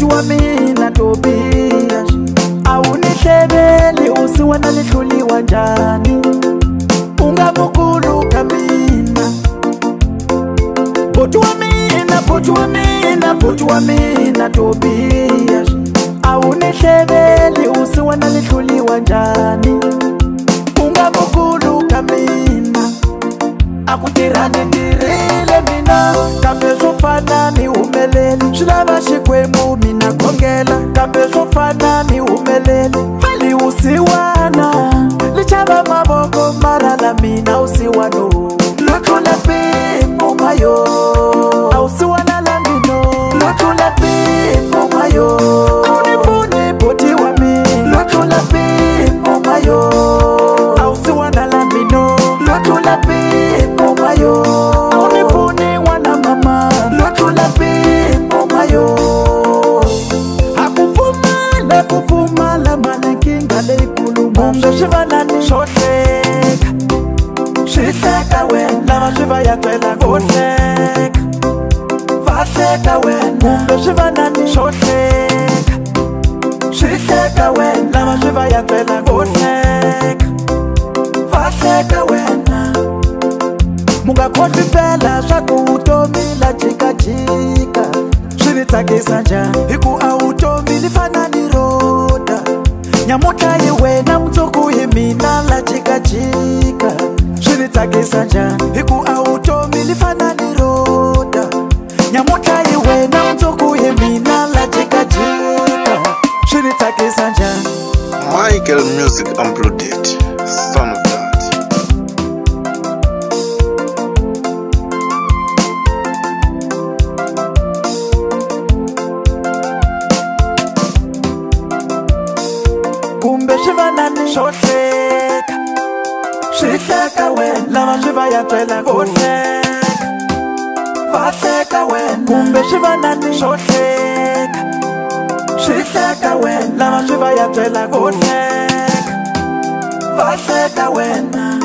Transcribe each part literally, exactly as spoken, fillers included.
bhuti wa mina Tobias, awunihlebeli usiwena lihluliwa njani, ungamukulu kamina. Bhuti wa mina, bhuti wa mina, bhuti wa mina Tobias, awunihlebeli usiwena lihluliwa njani, ungamukulu kamina. Akutirani ndirile mina, kambe sofana ni umeleli. Shilava shikwemu mina kongela, kambe sofana ni umeleli. Fali usiwana, lichaba maboko marala mina usiwano. Lotu lepi mumayo, ausiwana lambino. Lotu lepi mumayo, aunifuni bhuti wa mina. Lotu lepi mumayo, ausiwana lambino. Lotu lepi mumayo, aunifuni wana mama. Lotu lepi mumayo, hakufumala kufumala manekinga leikuluma. Mbe shivanani shohleka, shihleka wena vashiva yakwela kohleka, vahleka wena. Mbe shivanani shohleka, shihleka wena vashiva yakwela kohleka, vahleka wena. Mungakhohlwi phela swaku vutomi la jikajika, swi ni tsakisa njhani hi ku a vutomi li fana ni roda. Nyamutlha hi wena mundzuku hi mina la jikajika, swi ni tsakisa njhani hi ku a vutomi li fana ni roda. Nyamutlha hi wena mundzuku hi mina la jikajika, swi ni tsakisa njhani. Michael Music Unplugged, son of God. Kumbe shivanani shohleka, shihleka wena lava shiva yakwela kohleka, vahleka wena. Kumbe shivanani shohleka, shihleka wena lava shiva yakwela kohleka, vahleka wena.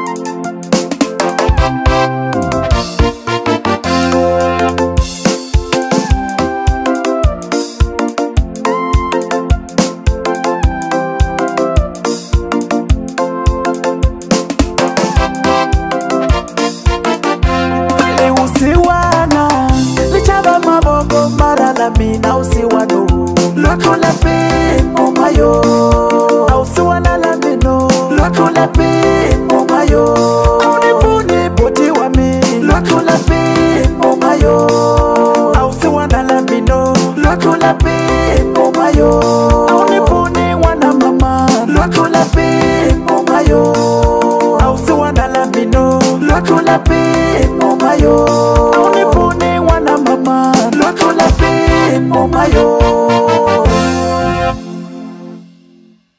Usiwana, lichaba maboko marala mina usiwano. Lotu lepi mumayo, ausiwana lambino. Lotu lepi mumayo, aunifuni bhuti wa mina. Lotu lepi mumayo, ausiwana lambino. Lotu lepi mumayo, aunifuni wana mama. Lotu lepi mumayo, ausiwana lambino. Lotu lepi mumayo.